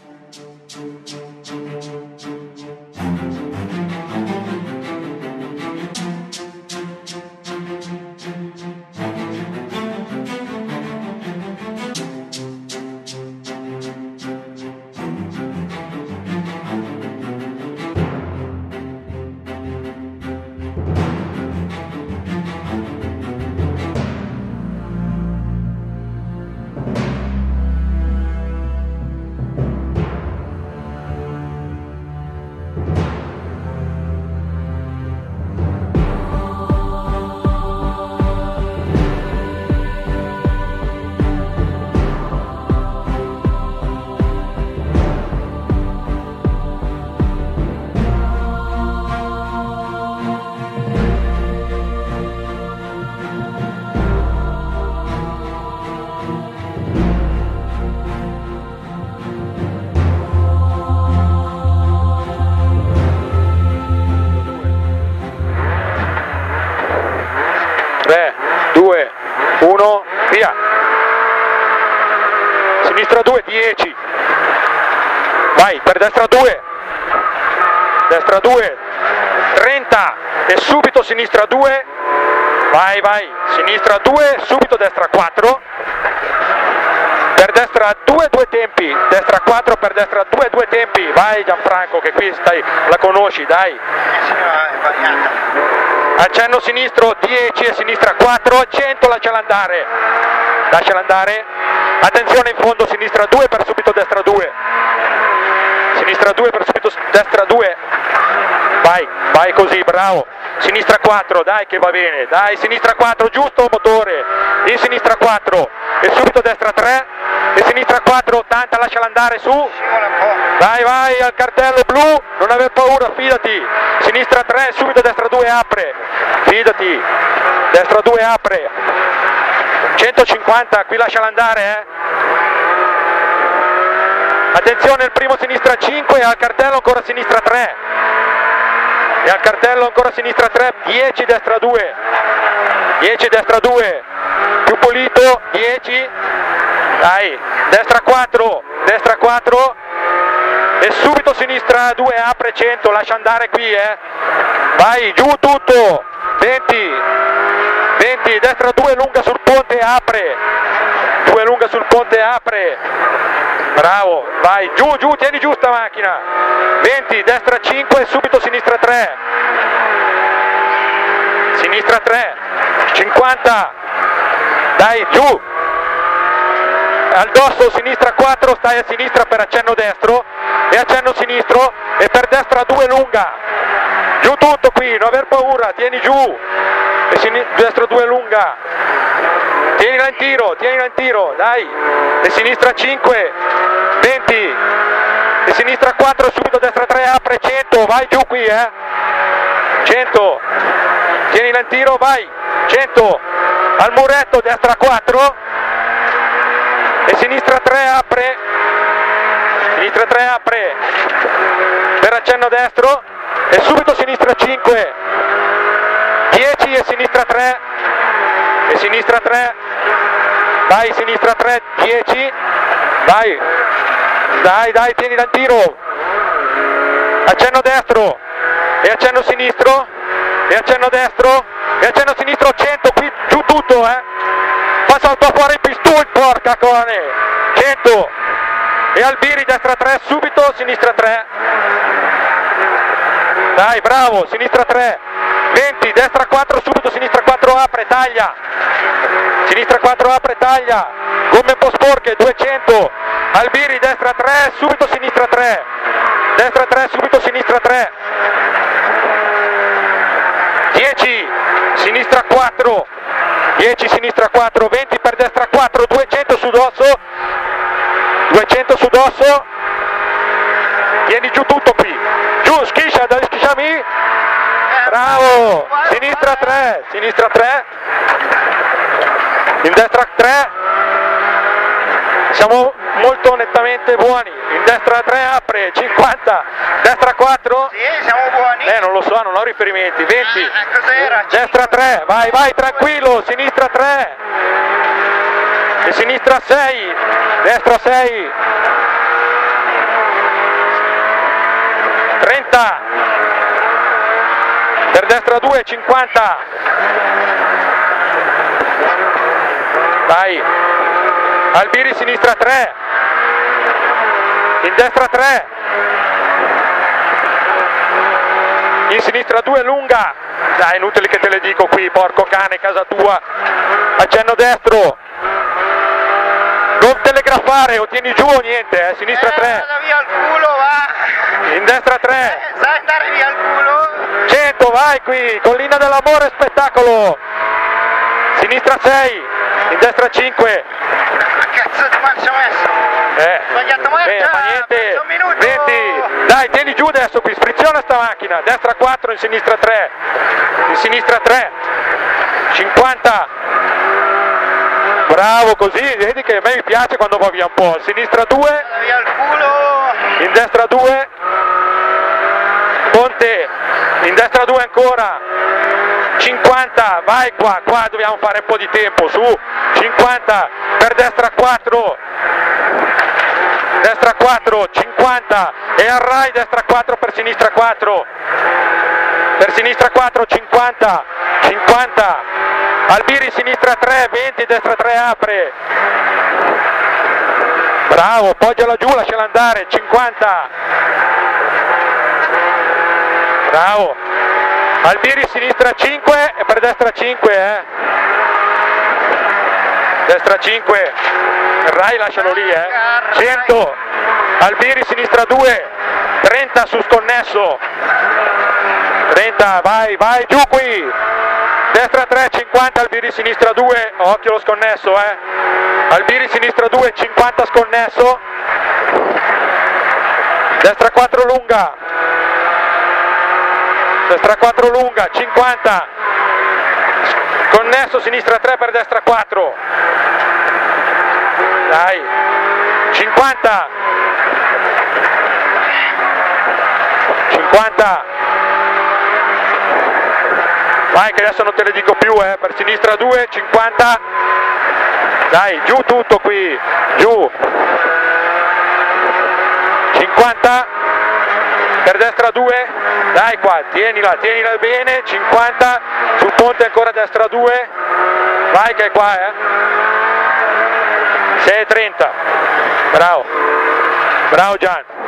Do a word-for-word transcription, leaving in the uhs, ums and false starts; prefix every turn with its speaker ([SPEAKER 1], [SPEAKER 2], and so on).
[SPEAKER 1] tre, due, uno, via. Sinistra due, dieci. Vai, per destra due. Destra due, trenta. E subito sinistra due. Vai, vai. Sinistra due, subito destra quattro. Per destra due, due tempi. Destra quattro, per destra due, due tempi. Vai Gianfranco, che qui stai, la conosci, dai. Accenno sinistro dieci e sinistra quattro, cento, lasciala andare, lasciala andare, attenzione in fondo, sinistra due per subito destra due, sinistra due per subito destra due, vai, vai così, bravo, sinistra quattro, dai che va bene, dai, sinistra quattro, giusto motore, in sinistra quattro, e subito destra tre, e sinistra quattro, ottanta, lasciala andare su, vai, vai, al cartello blu, non aver paura, fidati, sinistra tre, subito destra due, apre, fidati, destra due, apre, centocinquanta, qui lasciala andare, eh. Attenzione, il primo sinistra cinque, al cartello ancora sinistra tre, e al cartello ancora sinistra tre, dieci, destra due, dieci, destra due, più pulito, dieci, dai, destra quattro, destra quattro, e subito sinistra due, apre, cento, lascia andare qui, eh. Vai, giù tutto, venti, venti, destra due, lunga sul ponte, apre, due lunga sul ponte, apre, bravo, vai, giù, giù, tieni giù sta macchina, venti, destra cinque, subito sinistra tre, sinistra tre, cinquanta, dai, giù, al dosso, sinistra quattro, stai a sinistra per accenno destro, e accenno sinistro, e per destra due lunga, giù tutto qui, non aver paura, tieni giù, e destra due lunga, tienila in tiro, tienila in tiro, dai, e sinistra cinque, venti, e sinistra quattro, subito destra tre, apre, cento, vai giù qui, eh, cento, tienila in tiro, vai, cento, al muretto, destra quattro, e sinistra tre, apre, sinistra tre, apre, per accenno destro, e subito sinistra cinque, dieci e sinistra tre, e sinistra tre, vai, sinistra tre, dieci, vai, dai, dai, tieni dal tiro, accenno destro, e accenno sinistro, e accenno destro, e accenno sinistro, cento, qui giù tutto, eh, fa salto fuori il pistol, porca cane, cento, e Albiri, destra tre, subito, sinistra tre, dai, bravo, sinistra tre, venti, destra quattro, subito, sinistra quattro, apre, taglia, sinistra quattro, apre, taglia, gomme un po' sporche, duecento, Albiri, destra tre, subito, sinistra tre, destra tre, subito, sinistra tre, dieci, sinistra quattro, dieci, sinistra quattro, venti per destra quattro, duecento su dosso, duecento su dosso, tieni giù tutto qui, giù, schiscia, dai, schisciami, bravo, sinistra tre, sinistra tre, in destra tre, siamo molto nettamente buoni, in destra tre, apre, cinquanta, destra quattro,
[SPEAKER 2] sì, siamo buoni,
[SPEAKER 1] eh non lo so, non ho riferimenti, venti,
[SPEAKER 2] ah, cos'era?
[SPEAKER 1] destra tre, vai, vai, tranquillo, sinistra tre, e sinistra sei, destra sei, trenta, per destra due, cinquanta, dai, Albiri sinistra tre, in destra tre, in sinistra due lunga, dai, inutile che te le dico qui, porco cane, casa tua, accenno destro, non telegrafare, o tieni giù o niente, eh, sinistra tre,
[SPEAKER 2] eh, via il culo, va.
[SPEAKER 1] in destra tre,
[SPEAKER 2] Eh, sai andare via il culo?
[SPEAKER 1] cento, vai qui, collina dell'amore, spettacolo, sinistra sei, in destra cinque,
[SPEAKER 2] Ma cazzo di marcia ho messo?
[SPEAKER 1] eh,
[SPEAKER 2] Sbagliato marcia,
[SPEAKER 1] bene, fa niente,
[SPEAKER 2] perso un minuto.
[SPEAKER 1] venti, dai, tieni giù adesso qui, sfriziona sta macchina, destra quattro, in sinistra tre, in sinistra tre, cinquanta, bravo, così, vedi che a me mi piace quando va via un po', sinistra due,
[SPEAKER 2] Via il culo.
[SPEAKER 1] in destra due, Ponte, in destra due ancora, cinquanta, vai qua, qua dobbiamo fare un po' di tempo, su, cinquanta, per destra quattro, destra quattro, cinquanta, e al Rai destra quattro per sinistra quattro, per sinistra quattro, cinquanta, cinquanta, Albiri sinistra tre, venti, destra tre apre, bravo, poggiala giù, lasciala andare, cinquanta, bravo, Albiri sinistra cinque e per destra cinque, eh. Destra cinque, Rai lascialo lì, eh. cento, Albiri sinistra due, trenta su sconnesso, trenta, vai, vai, giù qui, destra tre, cinquanta, Albiri sinistra due, occhio lo sconnesso, eh. Albiri sinistra due, cinquanta sconnesso, destra quattro lunga, destra quattro lunga, cinquanta, connesso sinistra tre per destra quattro, dai, cinquanta, cinquanta, vai che adesso non te le dico più, eh, per sinistra due, cinquanta, dai, giù tutto qui, giù, cinquanta, per destra due, dai qua, tienila, tienila bene, cinquanta, sul ponte ancora destra due, vai che è qua, eh, sei e trenta, bravo, bravo Gian.